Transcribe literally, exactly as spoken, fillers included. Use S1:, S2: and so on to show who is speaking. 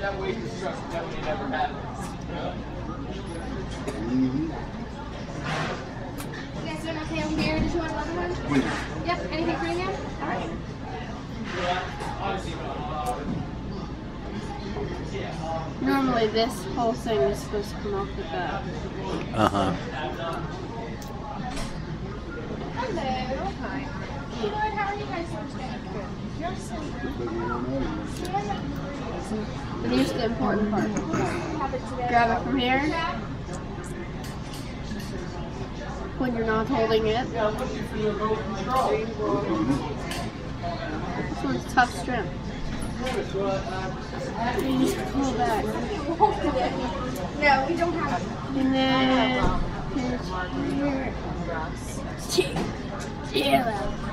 S1: that weight destruction that would never happen.
S2: Mm-hmm.
S3: You guys doing okay over here? Did you want another one? Yep. Anything for you now? All right. Normally this whole thing is supposed to come off the back.
S2: Uh-huh.
S3: Hello. Hi. Good. How are you guys doing today? Good. You're so good. But here's the important part. Grab it from here. When you're not holding it. This one's tough shrimp. You just pull back. No, we don't have it. And then here's here. Yeah.